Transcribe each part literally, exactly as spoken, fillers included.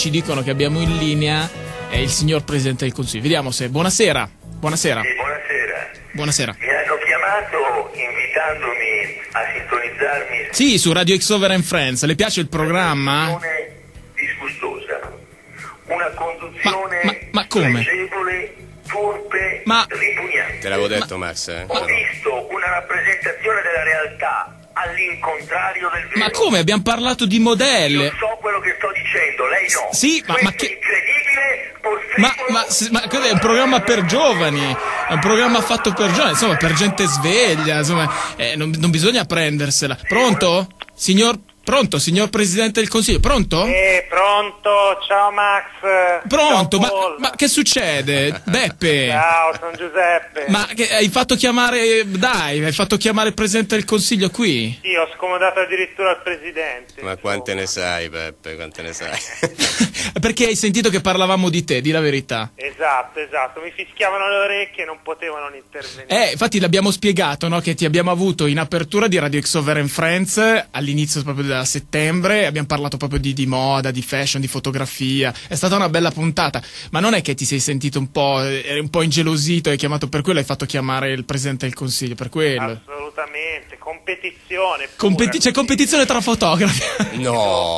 ci dicono che abbiamo in linea eh, il signor Presidente del Consiglio. Vediamo se... Buonasera. Buonasera. Sì, buonasera. Buonasera. Mi hanno chiamato invitandomi a sintonizzarmi. Sì, su Radio X Over and Friends. Le piace il programma? Una conduzione disgustosa. Una conduzione ma, ma, ma come? pregevole, turpe, ma... ripugnante. Te l'avevo detto, ma... Max. Eh? Ho visto una rappresentazione della realtà all'incontrario del vero. Ma come? Abbiamo parlato di modelle. Io so quello che sto dicendo, lei no. Sì, ma, ma Questo che... è incredibile, Ma, ma, ma quello è un programma per giovani, è un programma fatto per giovani, insomma, per gente sveglia, insomma, eh, non, non bisogna prendersela. Pronto? Signor, pronto, signor Presidente del Consiglio, pronto? Eh, pronto, ciao Max. Pronto, ma, ciao ma che succede? Beppe? Ciao, sono Giuseppe. Ma che, hai fatto chiamare, dai, hai fatto chiamare il Presidente del Consiglio qui? Sì, ho scomodato addirittura il Presidente. Ma quante ne sai, Beppe, quante ne sai? Perché hai sentito che parlavamo di te, di la verità. Esatto, esatto, mi fischiavano le orecchie e non potevo non intervenire. Eh, infatti l'abbiamo spiegato, no? Che ti abbiamo avuto in apertura di Radio X Over and Friends all'inizio proprio da settembre, abbiamo parlato proprio di, di moda, di fashion, di fotografia, è stata una bella puntata, ma non è che ti sei sentito un po', eri un po' ingelosito, hai chiamato per quello, hai fatto chiamare il Presidente del Consiglio, per quello. Assolutamente, competizione. Competi- c'è competizione tra fotografi. No,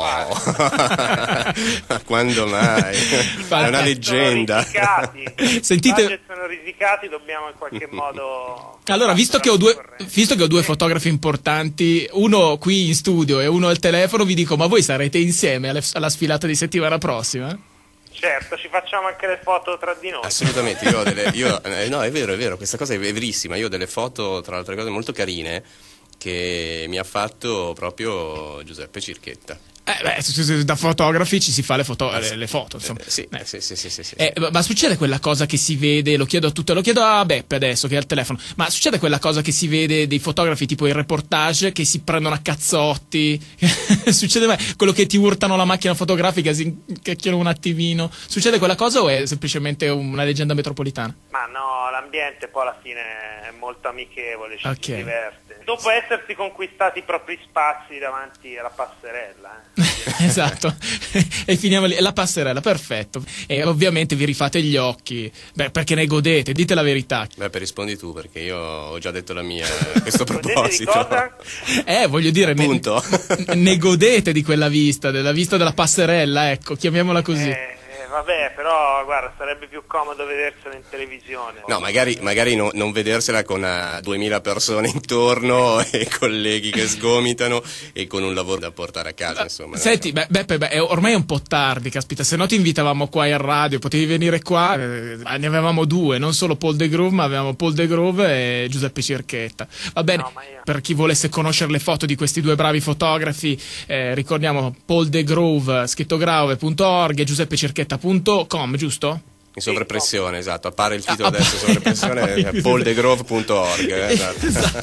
ma quando mai? È una leggenda. Sono Sentite, sono risicati, dobbiamo in qualche modo. allora, visto che ho due, visto che ho due fotografi importanti, uno qui in studio e uno al telefono, vi dico, ma voi sarete insieme alle- alla sfilata di settimana prossima? Certo, ci facciamo anche le foto tra di noi. Assolutamente, io ho delle... Io, eh, no, è vero, è vero, questa cosa è verissima. Io ho delle foto, tra le altre cose, molto carine che mi ha fatto proprio Giuseppe Circhetta. Eh, beh, s- s- da fotografi ci si fa le foto, le, le foto insomma. Eh, sì, Eh. sì, sì, sì, sì, sì. Eh, ma succede quella cosa che si vede, lo chiedo a tutte, lo chiedo a Beppe adesso che è al telefono, ma succede quella cosa che si vede dei fotografi tipo in reportage che si prendono a cazzotti? Succede mai quello che ti urtano la macchina fotografica, si incacchiano un attimino? Succede quella cosa o è semplicemente una leggenda metropolitana? Ma no, l'ambiente poi alla fine è molto amichevole, ci Ok. si diverte. Dopo essersi conquistati i propri spazi davanti alla passerella. Eh. Esatto, e finiamo lì, la passerella, perfetto. E ovviamente vi rifate gli occhi, beh, perché ne godete, dite la verità. Beppe, rispondi tu, perché io ho già detto la mia a questo Godete di proposito. cosa? Eh, voglio dire, ne, Punto. ne godete di quella vista, della vista della passerella, ecco, chiamiamola così. Eh, eh, vabbè, però guarda, sarebbe più comodo vedersela in televisione. No, magari, magari no- non vedersela con uh, duemila persone intorno e colleghi che sgomitano e con un lavoro da portare a casa, insomma. Senti, beh, Beppe, beh, è- ormai è un po' tardi, caspita, se no ti invitavamo qua in radio, potevi venire qua, eh, ne avevamo due, non solo Paul De Groove, ma avevamo Paul De Groove e Giuseppe Circhetta. Va bene, No, ma io- per chi volesse conoscere le foto di questi due bravi fotografi, eh, ricordiamo Paul De Groove, scrittograve punto org e giuseppe circhetta punto com, giusto? In sovrappressione, esatto, appare il titolo Ah, adesso in sovrappressione, appare- paul de grove punto org. Eh, esatto.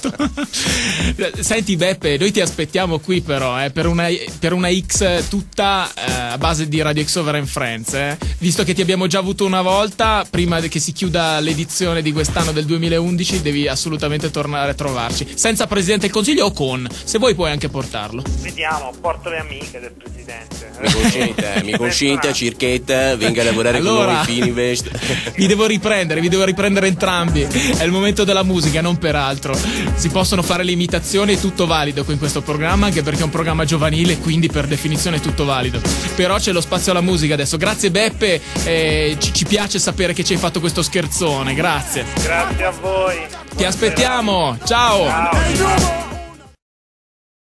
Esatto. Senti Beppe, noi ti aspettiamo qui però, eh, per, una, per una X tutta eh, a base di Radio X Over and Friends, eh. Visto che ti abbiamo già avuto una volta, prima che si chiuda l'edizione di quest'anno del duemilaundici, devi assolutamente tornare a trovarci. Senza Presidente del Consiglio o con, se vuoi puoi anche portarlo. Vediamo, porto le amiche del Presidente. Mi consente, mi consente Circhetta, venga a lavorare Allora, con noi, Fininvest. vi devo riprendere, vi devo riprendere entrambi. È il momento della musica, non per altro. Si possono fare le imitazioni, è tutto valido qui in questo programma, anche perché è un programma giovanile, quindi per definizione è tutto valido. Però c'è lo spazio alla musica adesso. Grazie Beppe, eh, ci, ci piace sapere che ci hai fatto questo scherzone, grazie. Grazie a voi. Ti aspettiamo, ciao. Ciao.